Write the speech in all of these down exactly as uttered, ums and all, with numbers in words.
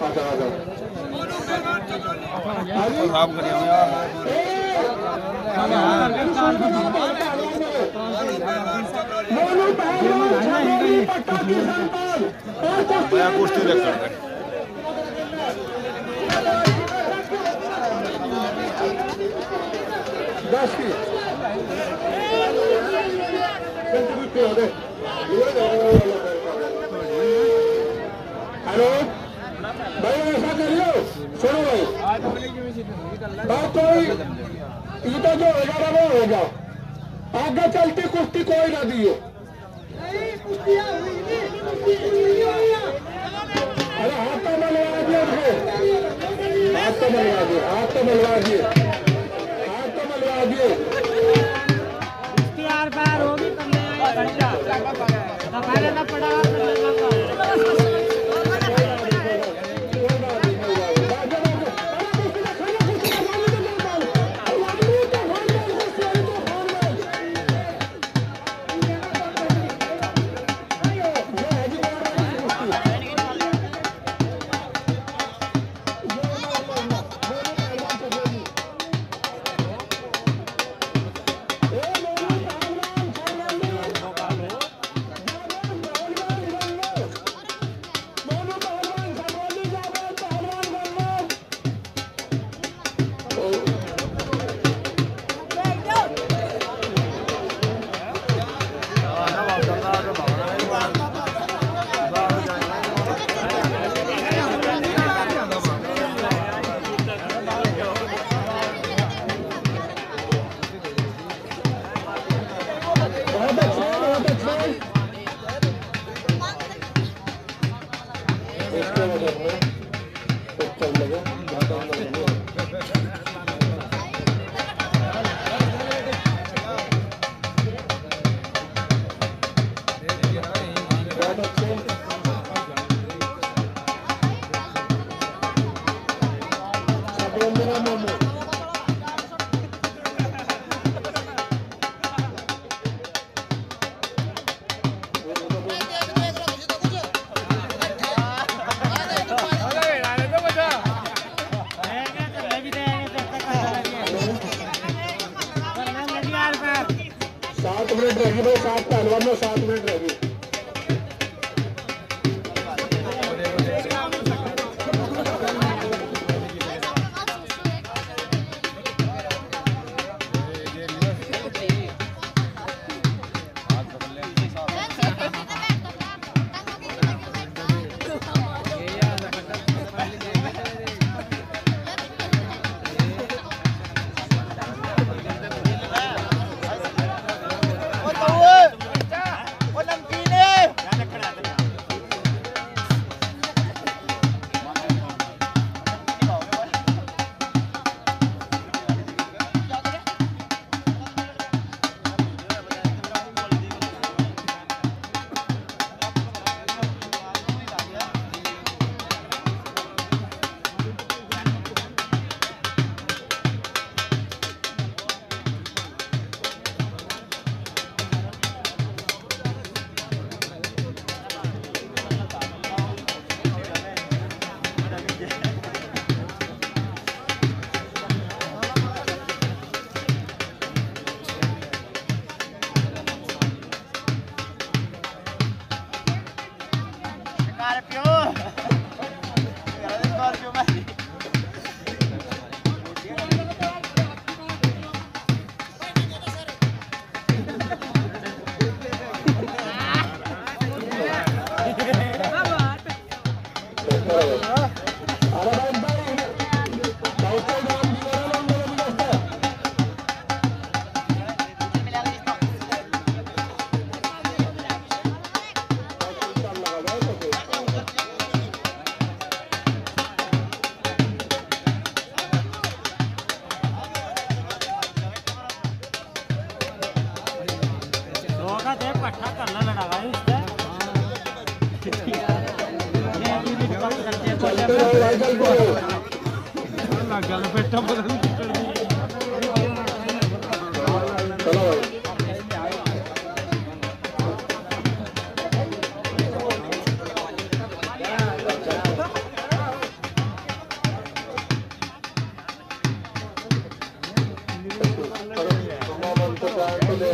खराब करिए यार मैं कुश्ती देख कर दस की हेलो भाई ऐसा करियो सुनो भाई बात कोई ये तो जो होगा ना वो होगा आगे चलती कुश्ती कोई ना दियो अरे हाथ तो मलवा दिए हाथ तो मलवा दिए हाथ तो मलवा दिए हाथ तो मलवा दिए यार बार हो भी करने आए घंटा हमारे ना पड़ा सात मिनट रहेगी भाई सात पहलवान में सात मिनट रहेगी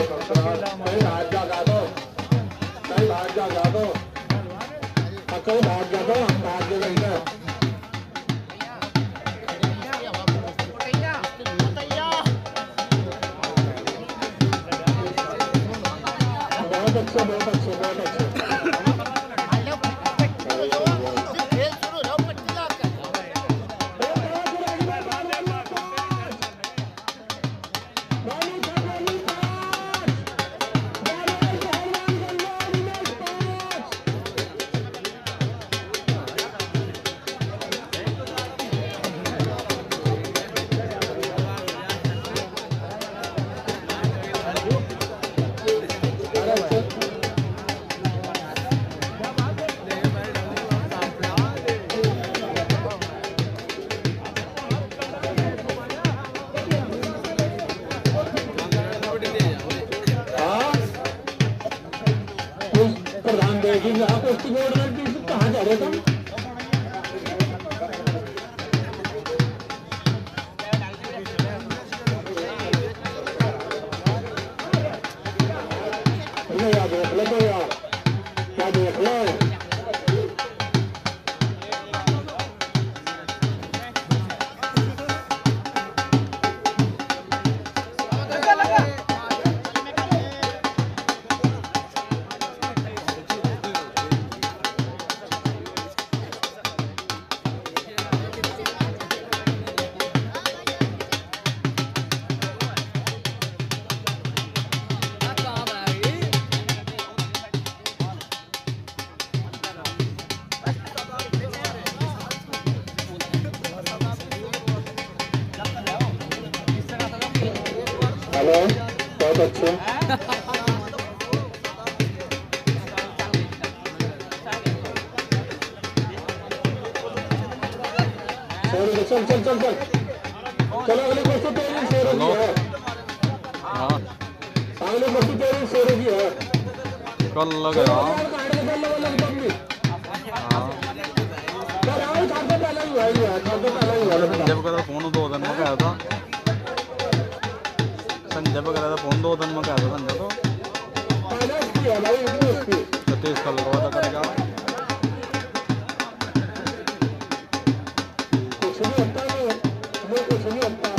कहीं हाथ जागा दो, कहीं हाथ जागा दो, कहीं हाथ जागा, हम भाग दे रही है। बहुत अच्छे, बहुत अच्छे, बहुत अच्छे। प्रधान देखेंगे आप उसकी गवर्नमेंट कहाँ जा रहे तुम? यार देख लो तो यार, क्या देख लो। हेलो, बहुत अच्छे। चल चल चल चल चलो अगली कुर्सी तेरी शेरों की है। अगली कुर्सी तेरी शेरों की है। कल लग रहा संजय का फोन दो दिन में कहा था संजय पे करा था फोन दो दिन में कहा था संजय तो सतीश कल लगा था करेगा कुछ नहीं होता है, कुछ नहीं होता।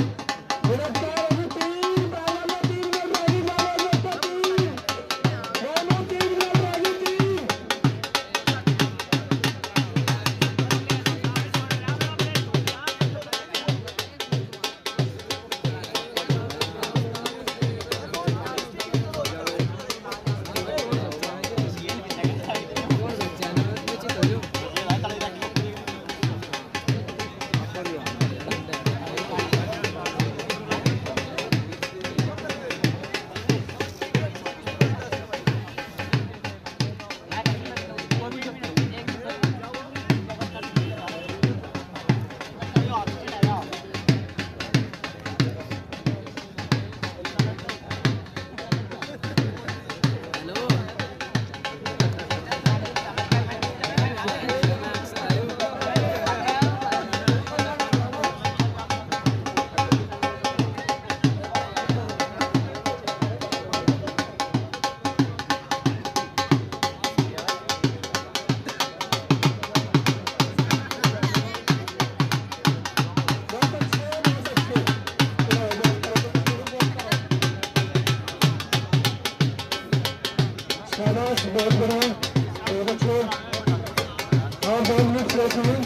बहुत बड़ा बहुत अच्छे और बहुत मिनट प्लेस हुई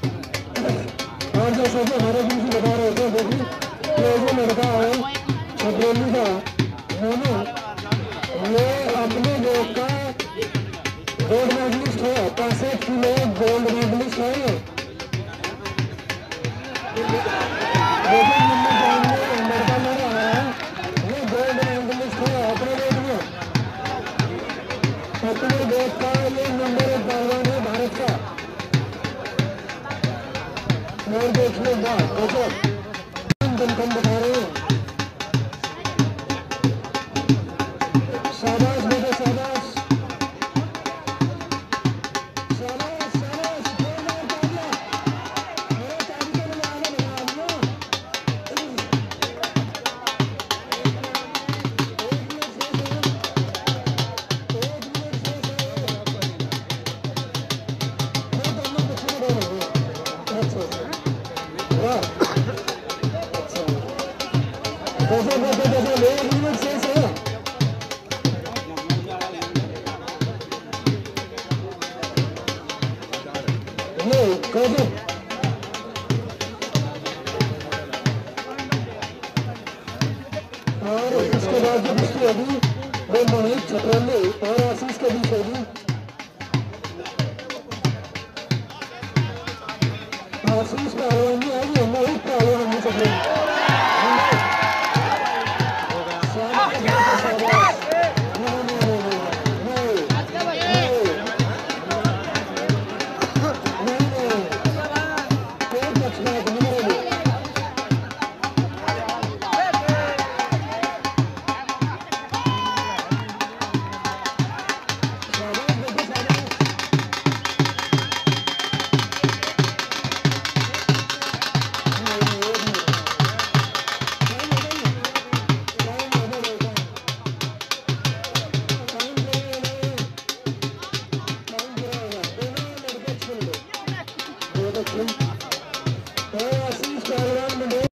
और जैसे कि हमारे बीच बता रहे थे देखिए ये जो लड़का है छबरेली का है ना ये अपने देश का गोल्ड मेडलिस्ट है पैंसठ किलो गोल्ड मेडलिस्ट है ये लड़का लड़ रहा है ये गोल्ड मेडलिस्ट है अपने देश में अपने देश का ये नंबर एक पहलवान है भारत का और देख लो बात देखो कम बता रहे हैं शाबाश बेटे शाबाश शाबाश शाबाश जोरदार तालियां मेरे चाबी को मिला आगे बढ़ा दिया एक मिनट से मोहित छपरंदी और आशीष के बीच होगी। आशीष पहलवान है, मोहित पहलवान छपरंदी।